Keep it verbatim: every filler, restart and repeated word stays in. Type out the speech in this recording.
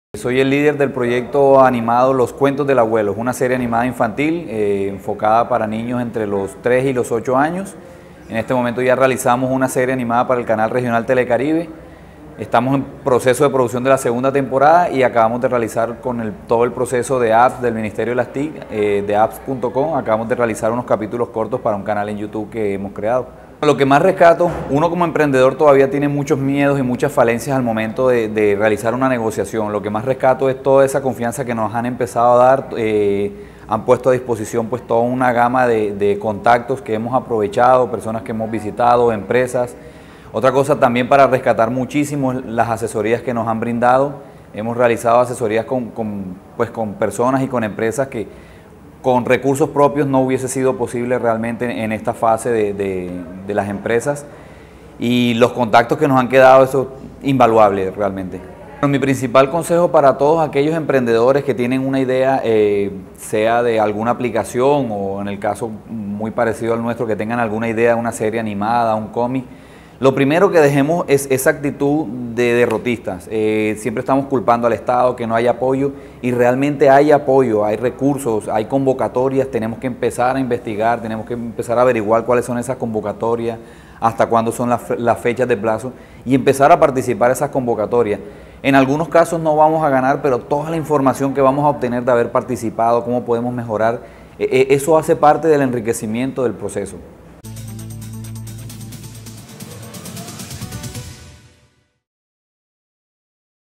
Soy el líder del proyecto animado Los Cuentos del Abuelo, una serie animada infantil eh, enfocada para niños entre los tres y los ocho años. En este momento ya realizamos una serie animada para el canal regional Telecaribe. Estamos en proceso de producción de la segunda temporada y acabamos de realizar con el, todo el proceso de apps del Ministerio de las T I C, eh, de apps punto com, acabamos de realizar unos capítulos cortos para un canal en YouTube que hemos creado. Lo que más rescato, uno como emprendedor todavía tiene muchos miedos y muchas falencias al momento de, de realizar una negociación. Lo que más rescato es toda esa confianza que nos han empezado a dar, eh, han puesto a disposición pues toda una gama de, de contactos que hemos aprovechado, personas que hemos visitado, empresas. Otra cosa también para rescatar muchísimo las asesorías que nos han brindado. Hemos realizado asesorías con, con, pues, con personas y con empresas que con recursos propios no hubiese sido posible realmente en esta fase de, de, de las empresas, y los contactos que nos han quedado, eso es invaluable realmente. Bueno, mi principal consejo para todos aquellos emprendedores que tienen una idea, eh, sea de alguna aplicación o en el caso muy parecido al nuestro, que tengan alguna idea de una serie animada, un cómic, lo primero que dejemos es esa actitud de derrotistas. Eh, siempre estamos culpando al Estado, que no hay apoyo, y realmente hay apoyo, hay recursos, hay convocatorias. Tenemos que empezar a investigar, tenemos que empezar a averiguar cuáles son esas convocatorias, hasta cuándo son las, las fechas de plazo, y empezar a participar en esas convocatorias. En algunos casos no vamos a ganar, pero toda la información que vamos a obtener de haber participado, cómo podemos mejorar, eh, eso hace parte del enriquecimiento del proceso.